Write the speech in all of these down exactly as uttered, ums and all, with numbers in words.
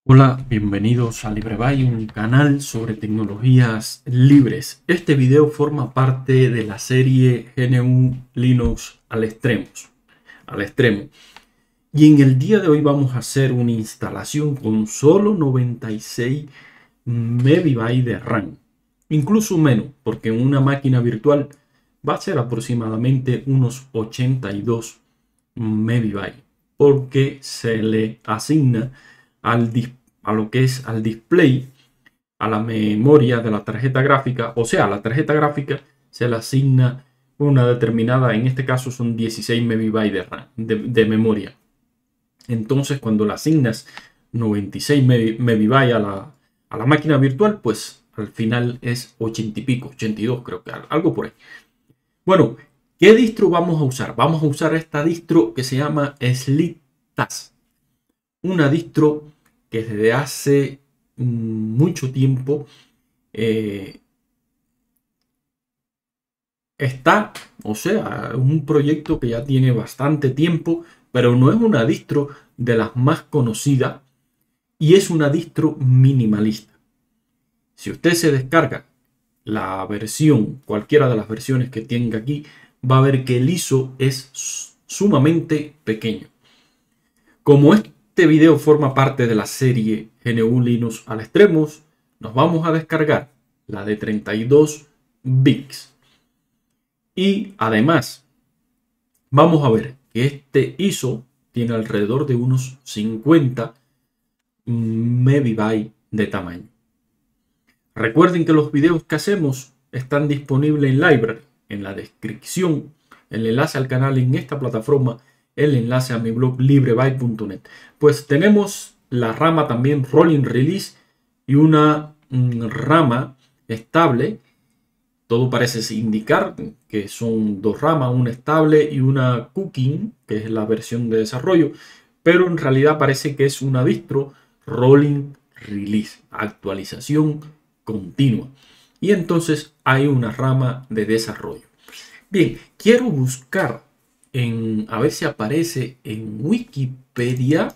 Hola, bienvenidos a LibreBuy, un canal sobre tecnologías libres. Este video forma parte de la serie G N U Linux al extremo, al extremo. Y en el día de hoy vamos a hacer una instalación con solo noventa y seis megabytes de RAM. Incluso menos, porque en una máquina virtual va a ser aproximadamente unos ochenta y dos megabytes, porque se le asigna al dispositivo a lo que es al display, a la memoria de la tarjeta gráfica, o sea, a la tarjeta gráfica se le asigna una determinada, en este caso son dieciséis megabytes de RAM, de, de memoria. Entonces, cuando le asignas noventa y seis megabytes a la, a la máquina virtual, pues al final es ochenta y pico, ochenta y dos, creo que algo por ahí. Bueno, ¿qué distro vamos a usar? Vamos a usar esta distro que se llama SlickTAS, una distro que desde hace mucho tiempo eh, está, o sea, un proyecto que ya tiene bastante tiempo, pero no es una distro de las más conocidas y es una distro minimalista. Si usted se descarga la versión, cualquiera de las versiones que tenga aquí, va a ver que el I S O es sumamente pequeño. Como es Este video forma parte de la serie G N U Linux al extremo, nos vamos a descargar la de treinta y dos bits. Y además, vamos a ver que este I S O tiene alrededor de unos cincuenta megabytes de tamaño. Recuerden que los videos que hacemos están disponibles en Library, en la descripción, el enlace al canal en esta plataforma, el enlace a mi blog librebuy punto net. Pues tenemos la rama también Rolling Release y una mm, rama estable. Todo parece indicar que son dos ramas, una estable y una cooking, que es la versión de desarrollo, pero en realidad parece que es una distro Rolling Release, actualización continua. Y entonces hay una rama de desarrollo. Bien, quiero buscar En, a ver si aparece en Wikipedia.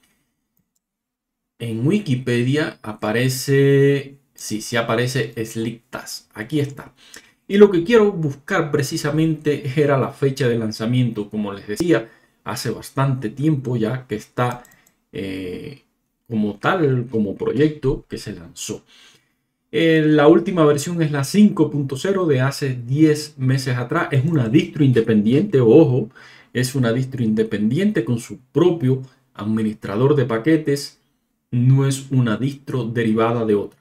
En Wikipedia aparece, sí, sí aparece SlickTAS. Aquí está. Y lo que quiero buscar precisamente era la fecha de lanzamiento. Como les decía, hace bastante tiempo ya que está eh, como tal, como proyecto que se lanzó. Eh, la última versión es la cinco punto cero de hace diez meses atrás. Es una distro independiente, ojo, es una distro independiente con su propio administrador de paquetes. No es una distro derivada de otra.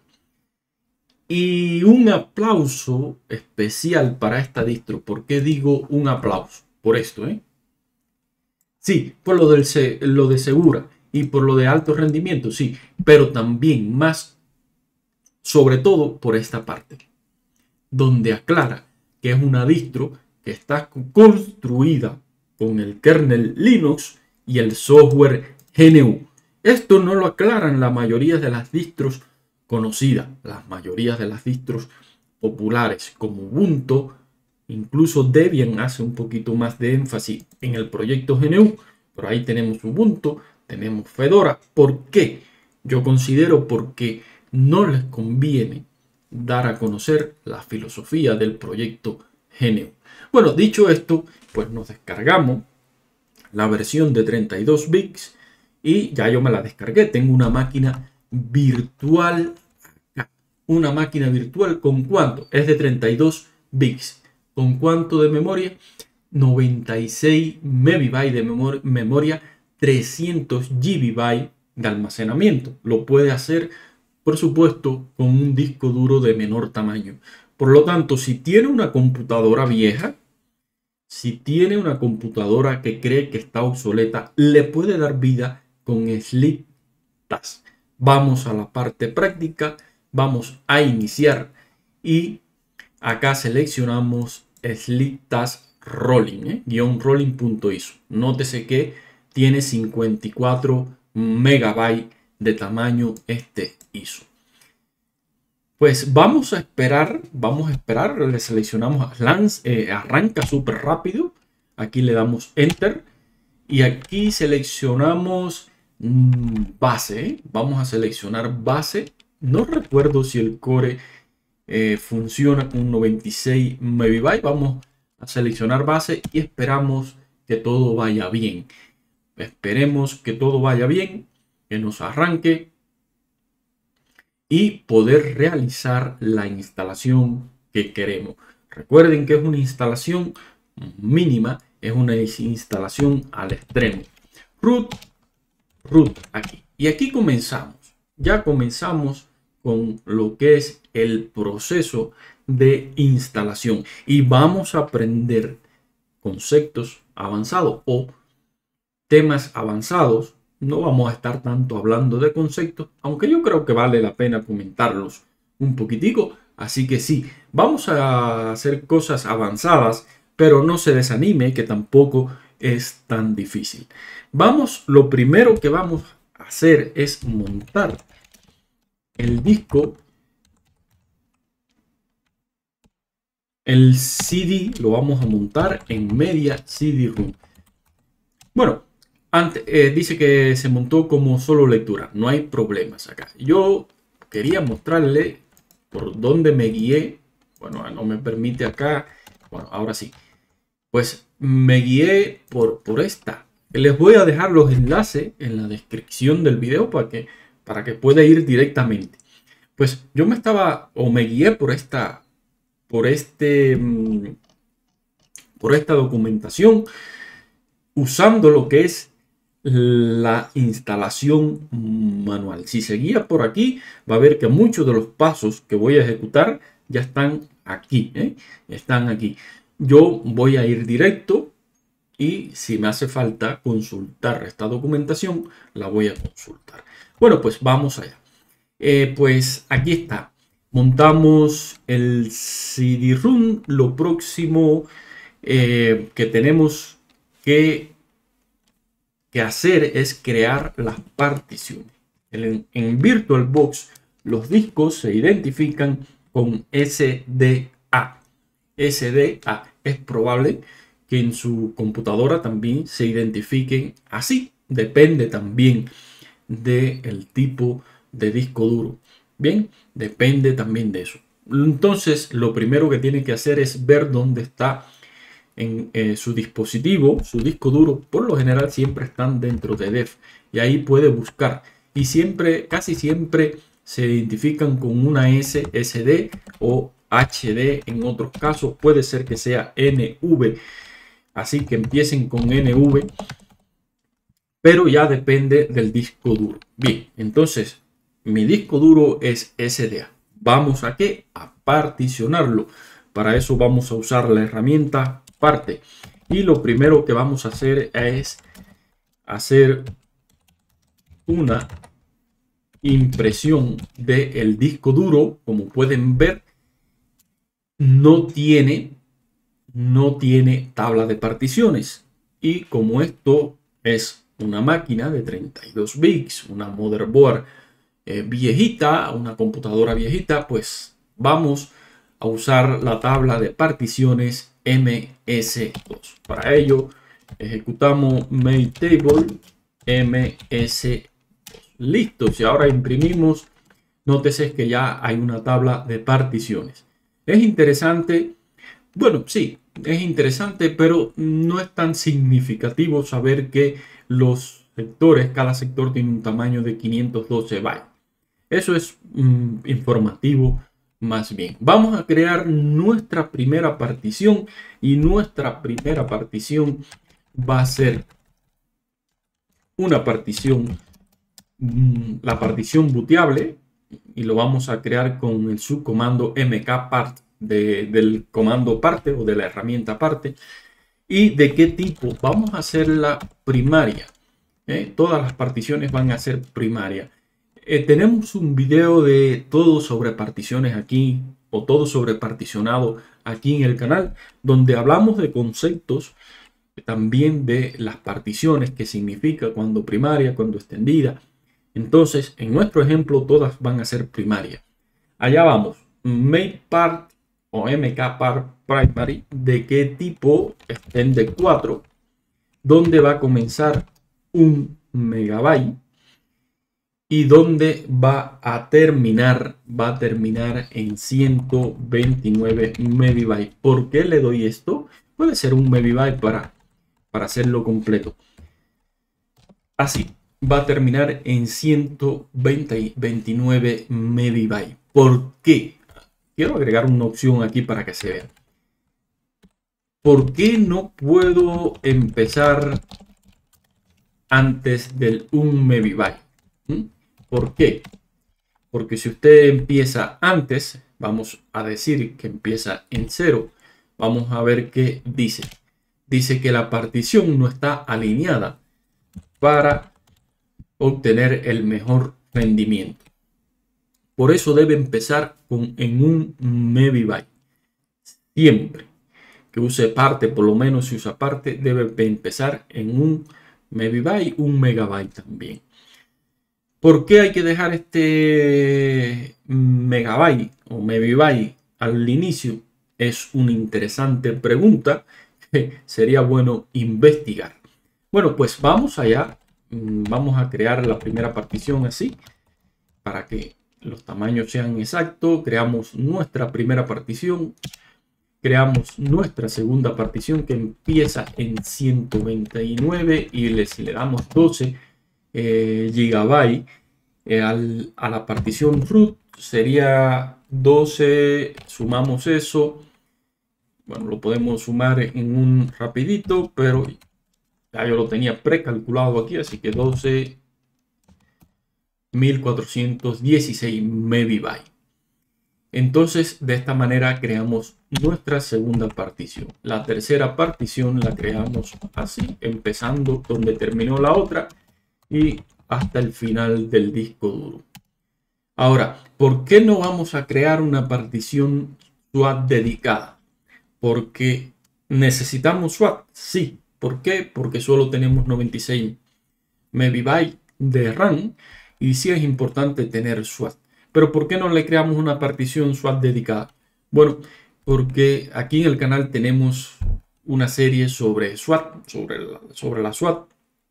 Y un aplauso especial para esta distro. ¿Por qué digo un aplauso? Por esto, ¿eh? Sí, por lo, del, lo de segura y por lo de alto rendimiento, sí, pero también más sobre todo por esta parte, donde aclara que es una distro que está construida con el kernel Linux y el software G N U. Esto no lo aclaran la mayoría de las distros conocidas, las mayorías de las distros populares como Ubuntu, incluso Debian hace un poquito más de énfasis en el proyecto G N U, pero ahí tenemos Ubuntu, tenemos Fedora. ¿Por qué? Yo considero porque no les conviene dar a conocer la filosofía del proyecto G N U. Bueno, dicho esto, pues nos descargamos la versión de treinta y dos bits y ya yo me la descargué. Tengo una máquina virtual acá. Una máquina virtual con cuánto? Es de treinta y dos bits. ¿Con cuánto de memoria? noventa y seis megabytes de memor memoria, trescientos gigabytes de almacenamiento. Lo puede hacer, por supuesto, con un disco duro de menor tamaño. Por lo tanto, si tiene una computadora vieja, si tiene una computadora que cree que está obsoleta, le puede dar vida con SlickTAS. Vamos a la parte práctica, vamos a iniciar y acá seleccionamos SlickTAS Rolling, ¿eh? guión rolling.iso. Nótese que tiene cincuenta y cuatro megabytes de tamaño este I S O. Pues vamos a esperar, vamos a esperar, le seleccionamos lance, eh, arranca súper rápido. Aquí le damos Enter y aquí seleccionamos mm, base, ¿eh? Vamos a seleccionar base. No recuerdo si el core eh, funciona con noventa y seis megabytes. Vamos a seleccionar base y esperamos que todo vaya bien. Esperemos que todo vaya bien, que nos arranque y poder realizar la instalación que queremos. Recuerden que es una instalación mínima, es una instalación al extremo. Root, root aquí. Y aquí comenzamos. Ya comenzamos con lo que es el proceso de instalación y vamos a aprender conceptos avanzados o temas avanzados. No vamos a estar tanto hablando de conceptos, aunque yo creo que vale la pena comentarlos un poquitico. Así que sí, vamos a hacer cosas avanzadas, pero no se desanime, que tampoco es tan difícil. Vamos, lo primero que vamos a hacer es montar el disco. El C D lo vamos a montar en Media C D-ROM. Bueno, antes, eh, dice que se montó como solo lectura. No hay problemas acá. Yo quería mostrarle por dónde me guié. Bueno, no me permite acá. Bueno, ahora sí. Pues me guié por, por esta. Les voy a dejar los enlaces en la descripción del video para que, para que pueda ir directamente. Pues yo me estaba o me guié por esta, por este, por esta documentación, usando lo que es la instalación manual. Si seguía por aquí, va a ver que muchos de los pasos que voy a ejecutar ya están aquí, ¿eh? Están aquí. Yo voy a ir directo y si me hace falta consultar esta documentación, la voy a consultar. Bueno, pues vamos allá. Eh, pues aquí está. Montamos el C D-ROM. Lo próximo eh, que tenemos que, que hacer es crear las particiones. En, en VirtualBox los discos se identifican con S D A. S D A. Es probable que en su computadora también se identifiquen así. Depende también del tipo de disco duro. Bien, depende también de eso. Entonces, lo primero que tiene que hacer es ver dónde está en eh, su dispositivo, su disco duro. Por lo general siempre están dentro de def y ahí puede buscar. Y siempre, casi siempre se identifican con una S S D o H D. En otros casos puede ser que sea N V. Así que empiecen con N V. Pero ya depende del disco duro. Bien, entonces mi disco duro es S D A. Vamos a qué? A particionarlo. Para eso vamos a usar la herramienta parte. Y lo primero que vamos a hacer es hacer una impresión del disco duro. Como pueden ver, no tiene, no tiene tabla de particiones. Y como esto es una máquina de treinta y dos bits, una motherboard eh, viejita, una computadora viejita, pues vamos a usar la tabla de particiones M S dos. Para ello ejecutamos make table M S dos. Listo. Si ahora imprimimos, nótese que ya hay una tabla de particiones. Es interesante. Bueno, sí, es interesante, pero no es tan significativo saber que los sectores, cada sector tiene un tamaño de quinientos doce bytes. Eso es mm, informativo más bien. Vamos a crear nuestra primera partición y nuestra primera partición va a ser una partición, mm, la partición booteable, y lo vamos a crear con el subcomando mkpart de, del comando parte o de la herramienta parte. ¿Y de qué tipo? Vamos a hacerla primaria. ¿eh? Todas las particiones van a ser primaria. Eh, tenemos un video de todo sobre particiones aquí, o todo sobre particionado aquí en el canal, donde hablamos de conceptos también de las particiones, qué significa cuando primaria, cuando extendida. Entonces, en nuestro ejemplo, todas van a ser primarias. Allá vamos. Make part o mkpart primary. ¿De qué tipo? Extende cuatro. Donde va a comenzar un megabyte. y donde va a terminar, va a terminar en ciento veintinueve megabytes. ¿Por qué le doy esto? Puede ser un megabyte para, para hacerlo completo. Así va a terminar en ciento veintinueve megabytes. ¿Por qué? Quiero agregar una opción aquí para que se vea. ¿Por qué no puedo empezar antes del un megabyte? ¿Mm? ¿Por qué? Porque si usted empieza antes, vamos a decir que empieza en cero, vamos a ver qué dice. Dice que la partición no está alineada para obtener el mejor rendimiento. Por eso debe empezar con, en un megabyte. Siempre que use parte, por lo menos si usa parte, debe empezar en un megabyte, un megabyte también. ¿Por qué hay que dejar este megabyte o megabyte al inicio? Es una interesante pregunta que sería bueno investigar. Bueno, pues vamos allá. Vamos a crear la primera partición así para que los tamaños sean exactos. Creamos nuestra primera partición. Creamos nuestra segunda partición que empieza en ciento veintinueve y les, le damos doce eh, gigabytes eh, al, a la partición root. Sería doce, sumamos eso. Bueno, lo podemos sumar en un rapidito, pero ya yo lo tenía precalculado aquí, así que doce mil cuatrocientos dieciséis megabytes. Entonces, de esta manera creamos nuestra segunda partición. La tercera partición la creamos así, empezando donde terminó la otra y hasta el final del disco duro. Ahora, ¿por qué no vamos a crear una partición SWAT dedicada? Porque necesitamos SWAT, sí. ¿Por qué? Porque solo tenemos noventa y seis megabytes de RAM y sí es importante tener SWAT. Pero ¿por qué no le creamos una partición SWAT dedicada? Bueno, porque aquí en el canal tenemos una serie sobre SWAT, sobre la, sobre la SWAT.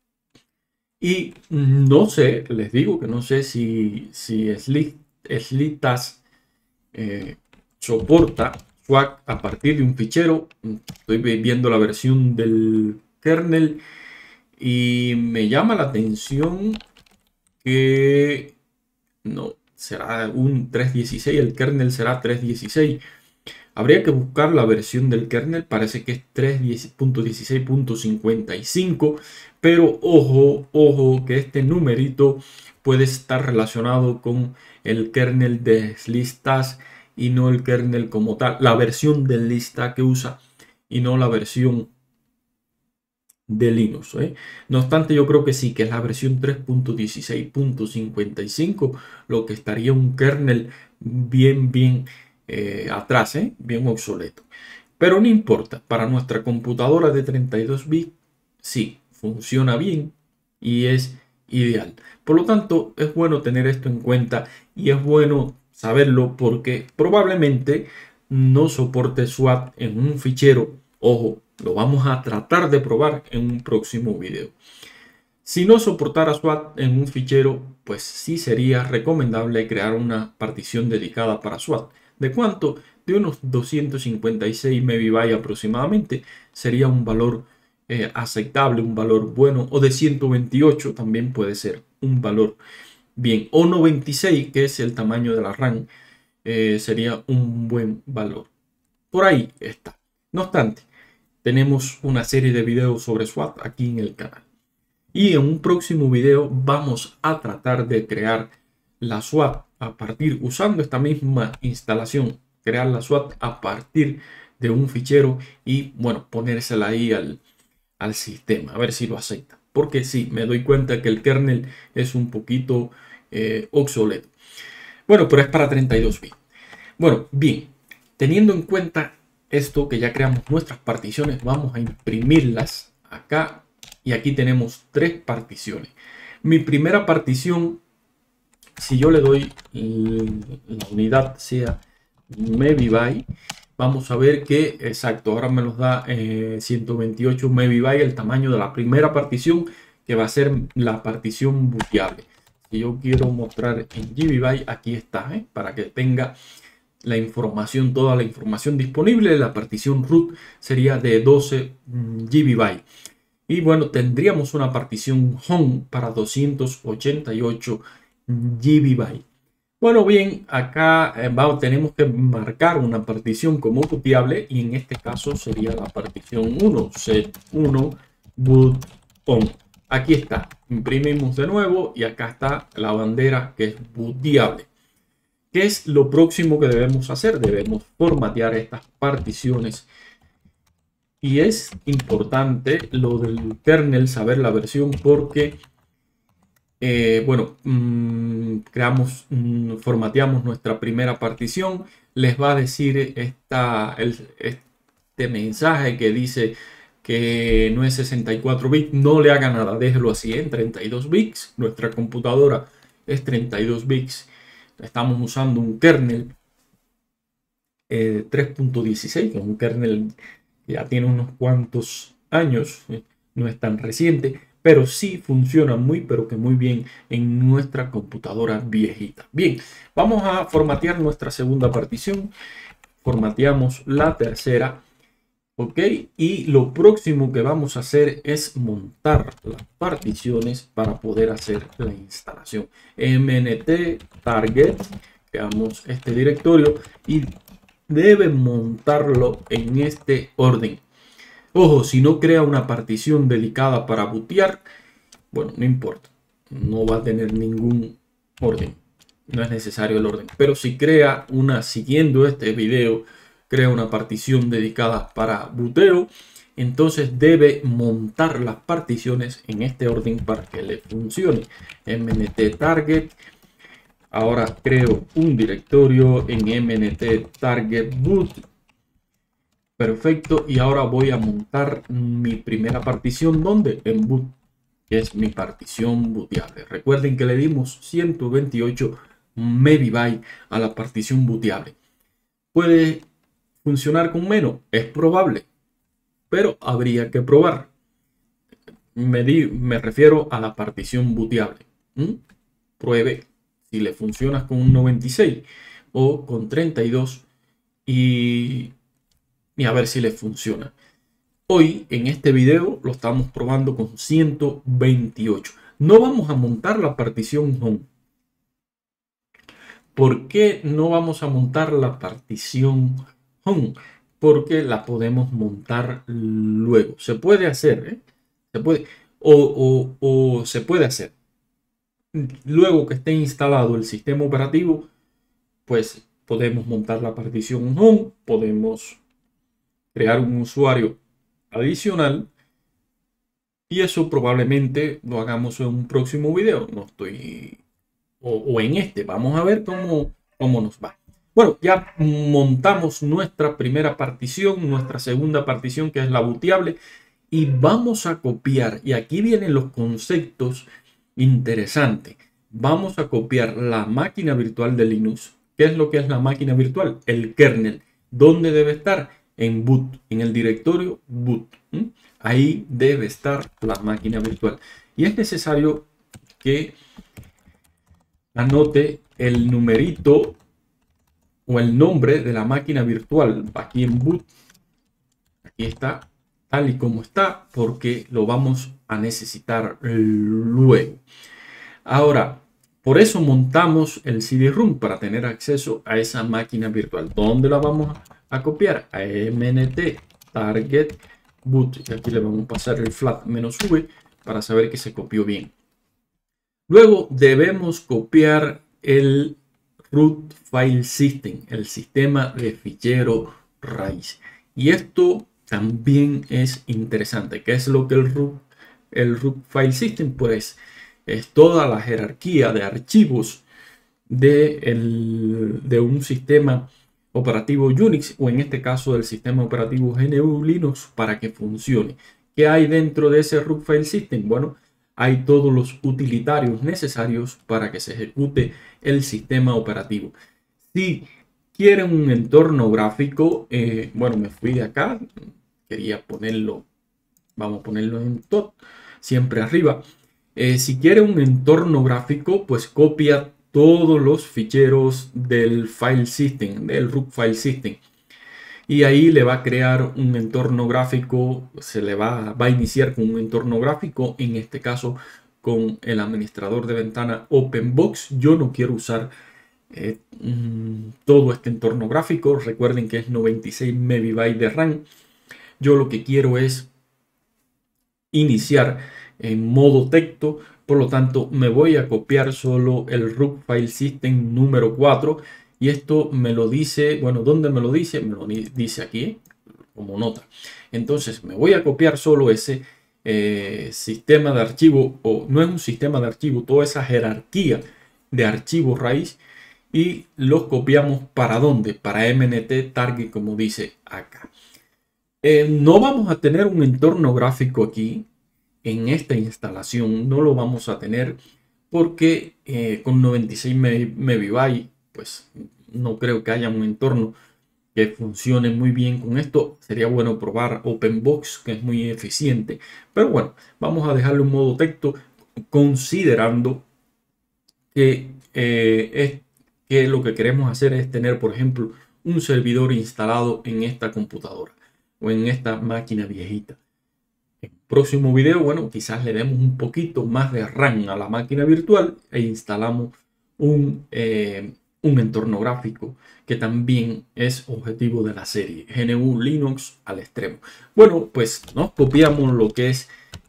Y no sé, les digo que no sé si, si SLICTAS eh, soporta SWAT a partir de un fichero. Estoy viendo la versión del kernel y me llama la atención que no será un tres punto dieciséis, el kernel será tres punto dieciséis. Habría que buscar la versión del kernel, parece que es tres punto dieciséis punto cincuenta y cinco, pero ojo, ojo que este numerito puede estar relacionado con el kernel de SLICTAS y no el kernel como tal, la versión de lista que usa y no la versión de Linux, ¿eh? No obstante, yo creo que sí, que es la versión tres punto dieciséis punto cincuenta y cinco, lo que estaría un kernel bien, bien eh, atrás, ¿eh? Bien obsoleto. Pero no importa, para nuestra computadora de treinta y dos bits, sí, funciona bien y es ideal. Por lo tanto, es bueno tener esto en cuenta y es bueno saberlo porque probablemente no soporte SWAT en un fichero. Ojo, lo vamos a tratar de probar en un próximo video. Si no soportara SWAT en un fichero, pues sí sería recomendable crear una partición dedicada para SWAT. ¿De cuánto? De unos doscientos cincuenta y seis megabytes aproximadamente. Sería un valor eh, aceptable, un valor bueno. O de ciento veintiocho también puede ser un valor bien. O noventa y seis, que es el tamaño de la RAM, eh, sería un buen valor. Por ahí está. No obstante, tenemos una serie de videos sobre SWAT aquí en el canal. Y en un próximo video vamos a tratar de crear la SWAT a partir, usando esta misma instalación, crear la SWAT a partir de un fichero y, bueno, ponérsela ahí al, al sistema, a ver si lo acepta. Porque sí, me doy cuenta que el kernel es un poquito eh, obsoleto. Bueno, pero es para treinta y dos bits. Bueno, bien, teniendo en cuenta esto, que ya creamos nuestras particiones, vamos a imprimirlas acá y aquí tenemos tres particiones. Mi primera partición, si yo le doy la unidad sea megabyte, vamos a ver que exacto, ahora me los da eh, ciento veintiocho megabytes, el tamaño de la primera partición, que va a ser la partición booteable. si yo quiero mostrar en G B Byte, aquí está, ¿eh? Para que tenga la información, toda la información disponible. La partición root sería de doce G B Byte. Y bueno, tendríamos una partición home para doscientos ochenta y ocho G B Byte. Bueno, bien, acá eh, va, tenemos que marcar una partición como bootable, y en este caso sería la partición uno, set uno boot on. Aquí está, imprimimos de nuevo y acá está la bandera que es bootable. ¿Qué es lo próximo que debemos hacer? Debemos formatear estas particiones. Y es importante lo del kernel, saber la versión, porque Eh, bueno, mmm, creamos, mmm, formateamos nuestra primera partición. Les va a decir esta, el, este mensaje que dice que no es sesenta y cuatro bits. No le haga nada, déjelo así en treinta y dos bits. Nuestra computadora es treinta y dos bits. Estamos usando un kernel eh, tres punto dieciséis, que es un kernel que ya tiene unos cuantos años, eh, no es tan reciente, pero sí funciona muy, pero que muy bien en nuestra computadora viejita. Bien, vamos a formatear nuestra segunda partición. Formateamos la tercera. Ok, y lo próximo que vamos a hacer es montar las particiones para poder hacer la instalación. mnt target, creamos este directorio y deben montarlo en este orden. Ojo, si no crea una partición dedicada para bootear, bueno, no importa, no va a tener ningún orden, no es necesario el orden. Pero si crea una, siguiendo este video, crea una partición dedicada para booteo, entonces debe montar las particiones en este orden para que le funcione. mnt target, ahora creo un directorio en mnt target boot. Perfecto, y ahora voy a montar mi primera partición, donde en boot, que es mi partición booteable. Recuerden que le dimos ciento veintiocho megabytes a la partición booteable. ¿Puede funcionar con menos? Es probable, pero habría que probar. Me, di, me refiero a la partición booteable. ¿Mm? Pruebe si le funciona con un noventa y seis o con treinta y dos y... y a ver si les funciona. Hoy en este video lo estamos probando con ciento veintiocho. No vamos a montar la partición home. ¿Por qué no vamos a montar la partición home? Porque la podemos montar luego. Se puede hacer, ¿eh? Se puede, o, o, o se puede hacer. Luego que esté instalado el sistema operativo, pues podemos montar la partición home, podemos crear un usuario adicional, y eso probablemente lo hagamos en un próximo video. No estoy o, o en este. Vamos a ver cómo, cómo nos va. Bueno, ya montamos nuestra primera partición, nuestra segunda partición, que es la booteable, y vamos a copiar, y aquí vienen los conceptos interesantes. Vamos a copiar la máquina virtual de Linux. ¿Qué es lo que es la máquina virtual? El kernel. ¿Dónde debe estar? En boot, en el directorio boot. ¿Mm? Ahí debe estar la máquina virtual. Y es necesario que anote el numerito o el nombre de la máquina virtual aquí en boot. Aquí está, tal y como está, porque lo vamos a necesitar luego. Ahora, por eso montamos el C D ROM, para tener acceso a esa máquina virtual. ¿Dónde la vamos a copiar? A mnt target boot. Y aquí le vamos a pasar el flat menos v para saber que se copió bien. Luego debemos copiar el root file system, el sistema de fichero raíz. Y esto también es interesante. ¿Qué es lo que el root, el root file system? Pues es toda la jerarquía de archivos de, el, de un sistema operativo Unix, o en este caso del sistema operativo G N U Linux, para que funcione. ¿Qué hay dentro de ese root file system? Bueno, hay todos los utilitarios necesarios para que se ejecute el sistema operativo. Si quieren un entorno gráfico, eh, bueno, me fui de acá, quería ponerlo, vamos a ponerlo en top, siempre arriba. Eh, si quiere un entorno gráfico, pues copia todos los ficheros del file system, del root file system. Y ahí le va a crear un entorno gráfico, se le va, va a iniciar con un entorno gráfico, en este caso con el administrador de ventana OpenBox. Yo no quiero usar eh, mm, todo este entorno gráfico. Recuerden que es noventa y seis megabytes de RAM. Yo lo que quiero es iniciar en modo texto, por lo tanto me voy a copiar solo el root file system número cuatro y esto me lo dice, bueno, ¿dónde me lo dice? Me lo dice aquí como nota. Entonces me voy a copiar solo ese eh, sistema de archivo, o no es un sistema de archivo, toda esa jerarquía de archivos raíz, y los copiamos ¿para dónde? Para M N T target, como dice acá. Eh, no vamos a tener un entorno gráfico aquí en esta instalación, no lo vamos a tener porque eh, con noventa y seis megabytes pues no creo que haya un entorno que funcione muy bien con esto. Sería bueno probar OpenBox, que es muy eficiente, pero bueno, vamos a dejarlo en modo texto, considerando que, eh, es, que lo que queremos hacer es tener, por ejemplo, un servidor instalado en esta computadora o en esta máquina viejita. En el próximo video, bueno, quizás le demos un poquito más de RAM a la máquina virtual e instalamos un, eh, un entorno gráfico que también es objetivo de la serie G N U Linux al extremo. Bueno, pues nos copiamos lo que es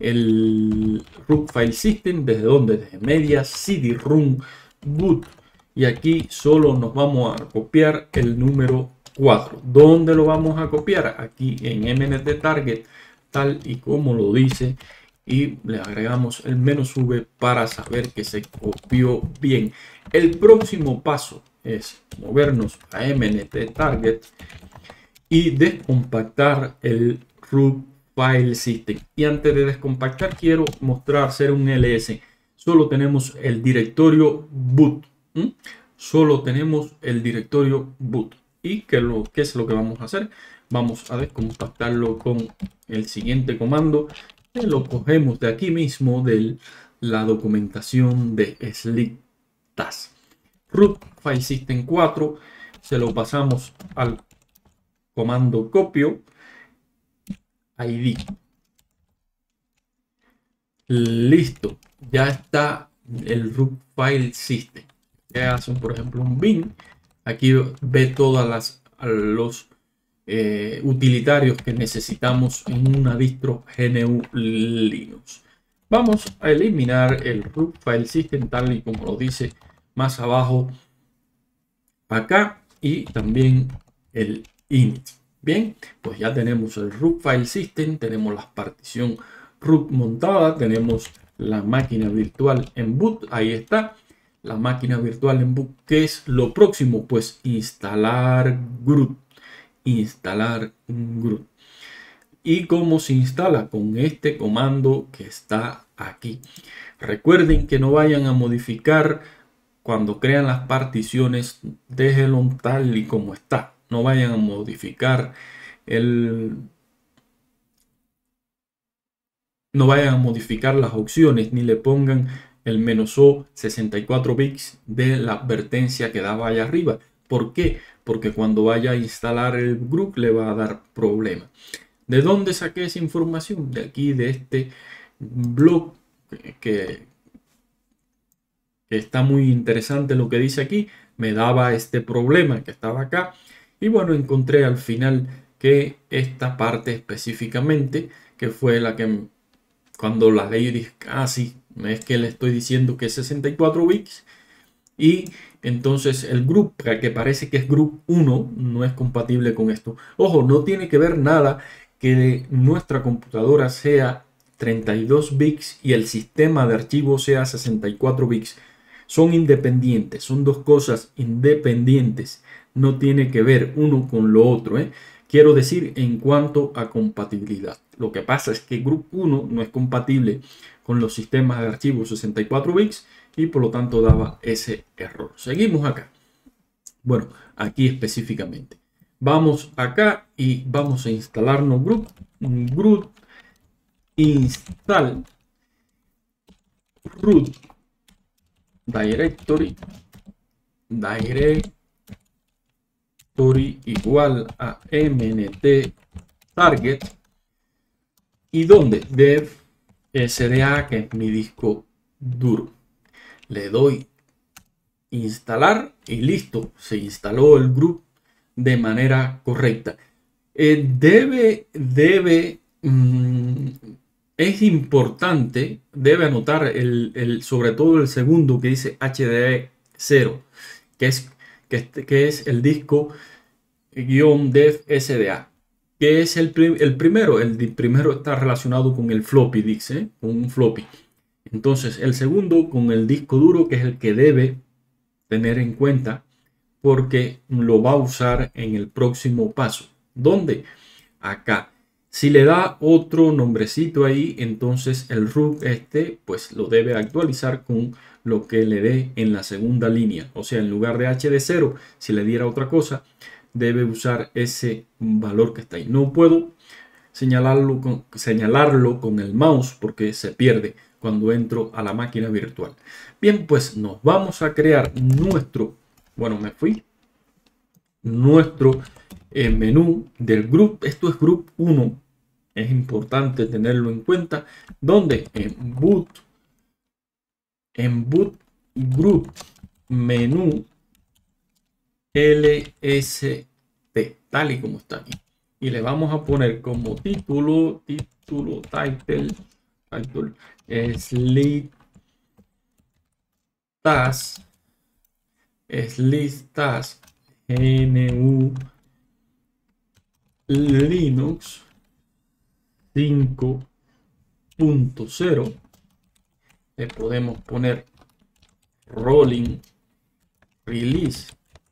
el root file system. ¿Desde donde? Desde media, C D ROM, boot, y aquí solo nos vamos a copiar el número cuatro. ¿Dónde lo vamos a copiar? Aquí en M N T target, tal y como lo dice, y le agregamos el menos V para saber que se copió bien. El próximo paso es movernos a M N T target y descompactar el root file system. Y antes de descompactar quiero mostrar, hacer un L S. Solo tenemos el directorio boot. ¿Mm? Solo tenemos el directorio boot. ¿Y qué, lo, qué es lo que vamos a hacer? Vamos a descompactarlo con el siguiente comando, que lo cogemos de aquí mismo de la documentación de SlickTAS. Root file system cuatro, se lo pasamos al comando copio I D. Listo, ya está el root file system. Que hacen, por ejemplo, un bin. Aquí ve todas las los eh, utilitarios que necesitamos en una distro G N U Linux. Vamos a eliminar el root file system tal y como lo dice más abajo acá, y también el init. Bien, pues ya tenemos el root file system, tenemos la partición root montada, tenemos la máquina virtual en boot, ahí está. La máquina virtual en boot, ¿qué es lo próximo? Pues instalar Groot. Instalar Groot. ¿Y cómo se instala? Con este comando que está aquí. Recuerden que no vayan a modificar cuando crean las particiones, déjenlo tal y como está. No vayan a modificar el... No vayan a modificar las opciones ni le pongan el menos O sesenta y cuatro bits de la advertencia que daba allá arriba. ¿Por qué? Porque cuando vaya a instalar el Groot le va a dar problema. ¿De dónde saqué esa información? De aquí, de este blog que, que, que está muy interesante lo que dice aquí. Me daba este problema que estaba acá. Y bueno, encontré al final que esta parte específicamente, que fue la que cuando la leí dije, ah, sí, es que le estoy diciendo que es sesenta y cuatro bits. Y entonces el Groot, que parece que es Groot uno, no es compatible con esto. Ojo, no tiene que ver nada que nuestra computadora sea treinta y dos bits y el sistema de archivos sea sesenta y cuatro bits. Son independientes, son dos cosas independientes. No tiene que ver uno con lo otro, ¿eh? Quiero decir, en cuanto a compatibilidad. Lo que pasa es que Groot uno no es compatible con los sistemas de archivos sesenta y cuatro bits y por lo tanto daba ese error. Seguimos acá. Bueno, aquí específicamente. Vamos acá y vamos a instalarnos Groot. Groot install. root directory directory igual a mnt target, y donde dev sda, que es mi disco duro. Le doy instalar y listo, se instaló el group de manera correcta. Eh, debe, debe, mmm, es importante, debe anotar el, el, sobre todo el segundo que dice H D cero, que es, que, que es el disco guión dev sda, que es el, prim, el primero. El primero está relacionado con el floppy disk, ¿eh? Con un floppy. Entonces el segundo con el disco duro, que es el que debe tener en cuenta, porque lo va a usar en el próximo paso. ¿Dónde? Acá. Si le da otro nombrecito ahí, entonces el root este pues lo debe actualizar con lo que le dé en la segunda línea. O sea, en lugar de H D cero, si le diera otra cosa, debe usar ese valor que está ahí. No puedo señalarlo con, señalarlo con el mouse porque se pierde cuando entro a la máquina virtual. Bien, pues nos vamos a crear nuestro, bueno, me fui, nuestro eh, menú del group. Esto es group uno. Es importante tenerlo en cuenta, donde en boot, en boot group menú L S T, tal y como está aquí. Y le vamos a poner como título, título, title, title, sleep task, sleep task, G N U Linux cinco punto cero. Le podemos poner rolling release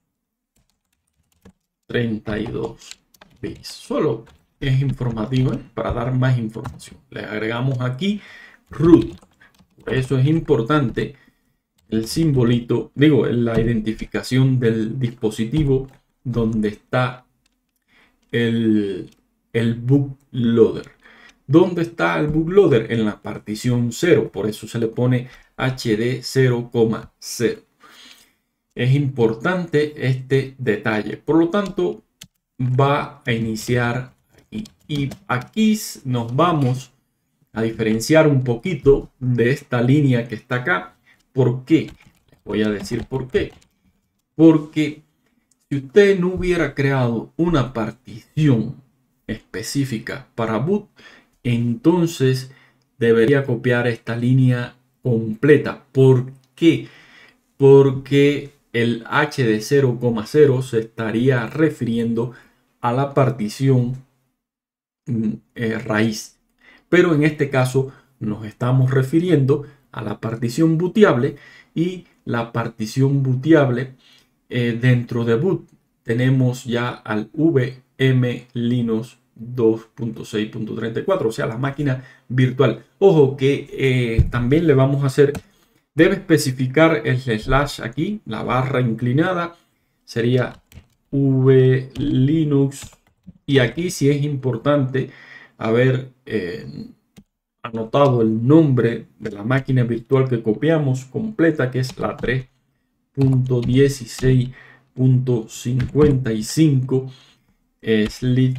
treinta y dos bits. Solo es informativo, ¿eh? Para dar más información. Le agregamos aquí root. Por eso es importante el simbolito, digo, la identificación del dispositivo donde está el, el bootloader. ¿Dónde está el bootloader? En la partición cero. Por eso se le pone H D cero coma cero. Es importante este detalle. Por lo tanto, va a iniciar aquí. Y aquí nos vamos a diferenciar un poquito de esta línea que está acá. ¿Por qué? Les voy a decir por qué. Porque si usted no hubiera creado una partición específica para boot, entonces debería copiar esta línea completa. ¿Por qué? Porque el H D cero coma cero se estaría refiriendo a la partición eh, raíz. Pero en este caso nos estamos refiriendo a la partición booteable, y la partición booteable eh, dentro de boot tenemos ya al V M Linux dos punto seis punto treinta y cuatro, o sea, la máquina virtual. Ojo que eh, también le vamos a hacer, debe especificar el slash aquí, la barra inclinada sería V Linux, y aquí sí es importante haber eh, anotado el nombre de la máquina virtual que copiamos completa, que es la tres punto dieciséis punto cincuenta y cinco Sleep.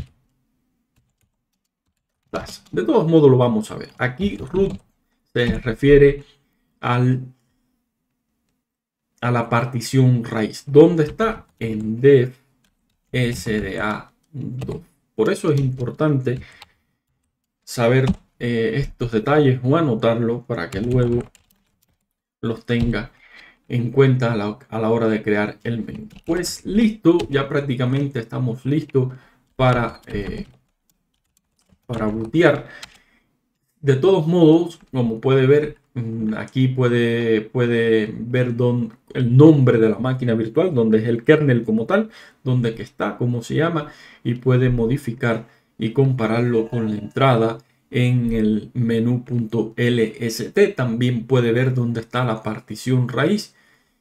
De todos modos lo vamos a ver. Aquí root se refiere al, a la partición raíz. ¿Dónde está? En dev sda dos. Por eso es importante saber eh, estos detalles o anotarlo para que luego los tenga en cuenta a la, a la hora de crear el menú. Pues listo, ya prácticamente estamos listos para, eh, para bootear. De todos modos, como puede ver, aquí puede, puede ver don, el nombre de la máquina virtual, donde es el kernel como tal, donde que está, cómo se llama, y puede modificar y compararlo con la entrada en el menú.lst. También puede ver dónde está la partición raíz,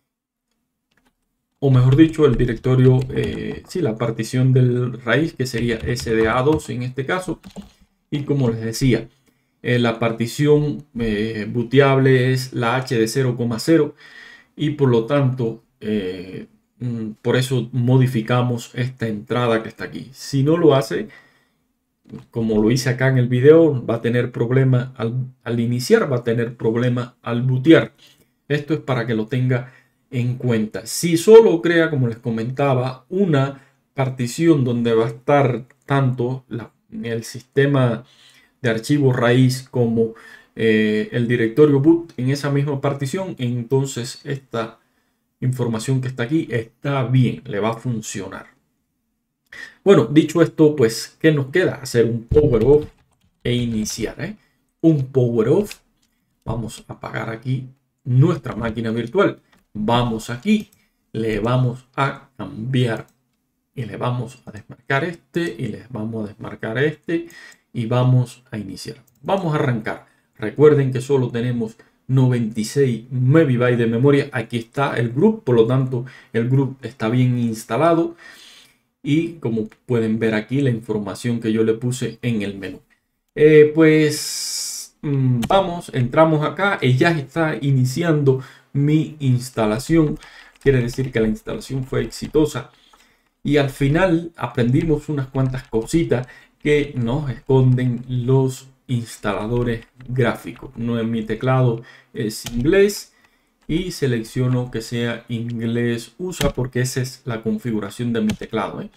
o mejor dicho, el directorio, eh, sí, la partición del raíz, que sería S D A dos en este caso. Y como les decía, Eh, la partición eh, booteable es la H de cero coma cero y por lo tanto eh, mm, por eso modificamos esta entrada que está aquí. Si no lo hace, como lo hice acá en el video, va a tener problema al, al iniciar, va a tener problema al bootear. Esto es para que lo tenga en cuenta. Si solo crea, como les comentaba, una partición donde va a estar tanto la, el sistema de archivos raíz como eh, el directorio boot en esa misma partición, entonces esta información que está aquí está bien, le va a funcionar. Bueno, dicho esto, pues, ¿qué nos queda? Hacer un power off e iniciar, ¿eh? Un power off. Vamos a apagar aquí nuestra máquina virtual. Vamos aquí, le vamos a cambiar y le vamos a desmarcar este y le vamos a desmarcar este y vamos a iniciar. Vamos a arrancar. Recuerden que solo tenemos noventa y seis megabytes de memoria. Aquí está el group, por lo tanto el group está bien instalado. Y como pueden ver aquí la información que yo le puse en el menú. Eh, pues mmm, vamos, entramos acá y ya está iniciando mi instalación. Quiere decir que la instalación fue exitosa. Y al final aprendimos unas cuantas cositas que nos esconden los instaladores gráficos. No, en mi teclado es inglés. Y selecciono que sea inglés U S A porque esa es la configuración de mi teclado, ¿eh?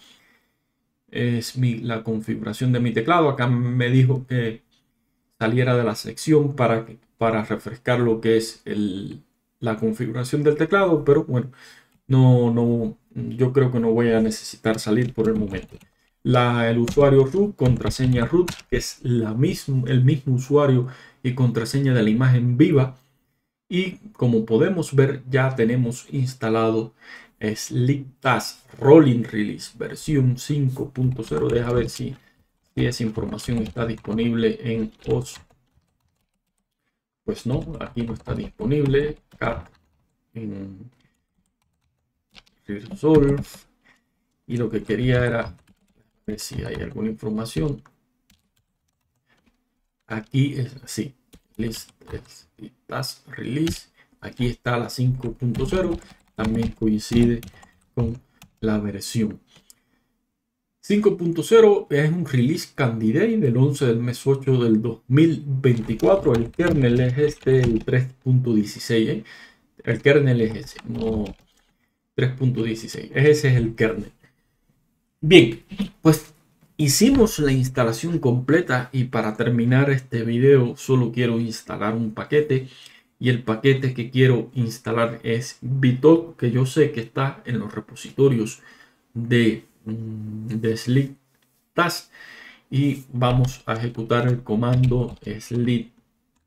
Es mi, la configuración de mi teclado. Acá me dijo que saliera de la sección para, para refrescar lo que es el, la configuración del teclado. Pero bueno, no, no, yo creo que no voy a necesitar salir por el momento. La, el usuario root, contraseña root, que es la mismo, el mismo usuario y contraseña de la imagen viva. Y como podemos ver, ya tenemos instalado SlickTAS Rolling Release versión cinco punto cero. Deja ver si, si esa información está disponible en O S. Pues no, aquí no está disponible. Cat en Resolve. Y lo que quería era ver si hay alguna información. Aquí es así. List, SlickTAS Release. Aquí está la cinco punto cero. También coincide con la versión cinco punto cero. Es un release candidate del once del mes ocho del dos mil veinticuatro. El kernel es este, el tres punto dieciséis, ¿eh? El kernel es ese, no tres punto dieciséis. Ese es el kernel. Bien, pues hicimos la instalación completa y para terminar este video solo quiero instalar un paquete. Y el paquete que quiero instalar es BitTalk, que yo sé que está en los repositorios de, de SlickTAS. Y vamos a ejecutar el comando SlickTAS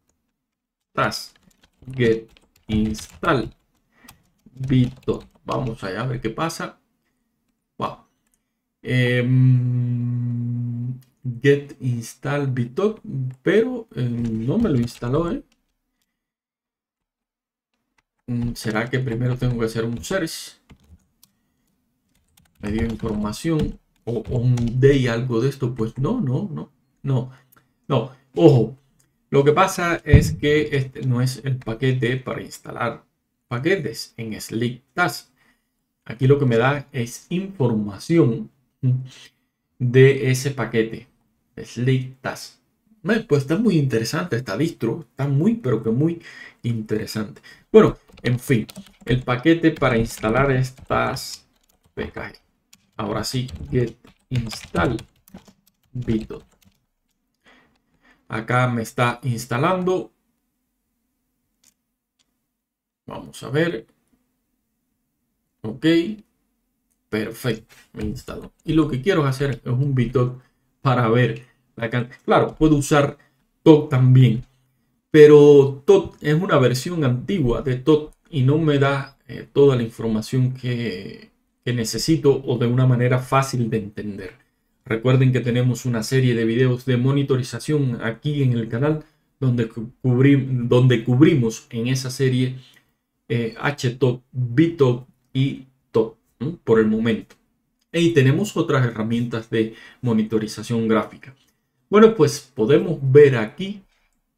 get install BitTalk. Vamos allá a ver qué pasa. Wow. Eh, get install BitTalk, pero eh, no me lo instaló, ¿eh? ¿Será que primero tengo que hacer un search? Me dio información o, o un day, algo de esto. Pues no, no, no, no, no. Ojo, lo que pasa es que este no es el paquete para instalar paquetes en SlickTAS. Aquí lo que me da es información de ese paquete, SlickTAS. Pues está muy interesante esta distro, está muy pero que muy interesante. Bueno, en fin, el paquete para instalar estas P K G. Ahora sí, get install BitTalk. Acá me está instalando. Vamos a ver. Ok, perfecto, me instaló. Y lo que quiero hacer es un BitTalk para ver la cantidad. Claro, puedo usar Talk también, pero Talk es una versión antigua de Talk y no me da eh, toda la información que, que necesito o de una manera fácil de entender. Recuerden que tenemos una serie de videos de monitorización aquí en el canal donde, cubri donde cubrimos en esa serie eh, HTalk, BitTalk y Talk, ¿no? Por el momento. Y tenemos otras herramientas de monitorización gráfica. Bueno, pues podemos ver aquí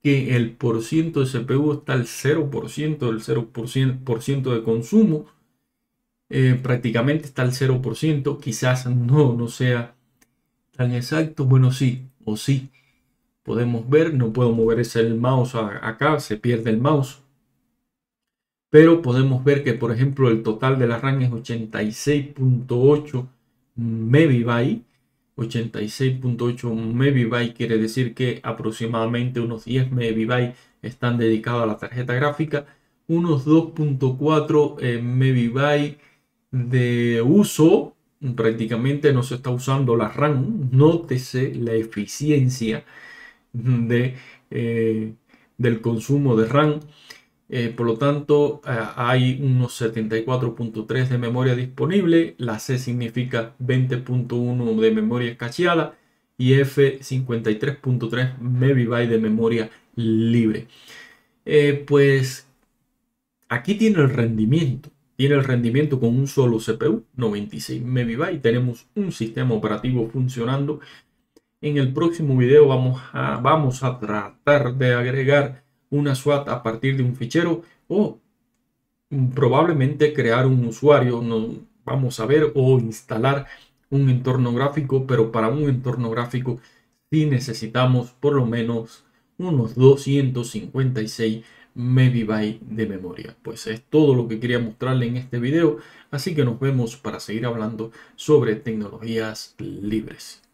que el porciento de C P U está al cero por ciento, el cero por ciento de consumo. Eh, prácticamente está al cero por ciento. Quizás no, no sea tan exacto. Bueno, sí, o sí. Podemos ver, no puedo mover ese el mouse acá, se pierde el mouse. Pero podemos ver que, por ejemplo, el total de la RAM es ochenta y seis punto ocho megabytes. ochenta y seis punto ocho megabytes quiere decir que aproximadamente unos diez megabytes están dedicados a la tarjeta gráfica. Unos dos punto cuatro eh, megabytes de uso. Prácticamente no se está usando la RAM. Nótese la eficiencia de, eh, del consumo de RAM. Eh, por lo tanto, eh, hay unos setenta y cuatro punto tres de memoria disponible. La C significa veinte punto uno de memoria cacheada y F cincuenta y tres punto tres megabytes de memoria libre. Eh, pues aquí tiene el rendimiento. Tiene el rendimiento con un solo C P U, noventa y seis megabytes. Tenemos un sistema operativo funcionando. En el próximo video vamos a, vamos a tratar de agregar una SWAT a partir de un fichero o probablemente crear un usuario, no, vamos a ver, o instalar un entorno gráfico, pero para un entorno gráfico sí necesitamos por lo menos unos doscientos cincuenta y seis megabytes de memoria. Pues es todo lo que quería mostrarle en este video, así que nos vemos para seguir hablando sobre tecnologías libres.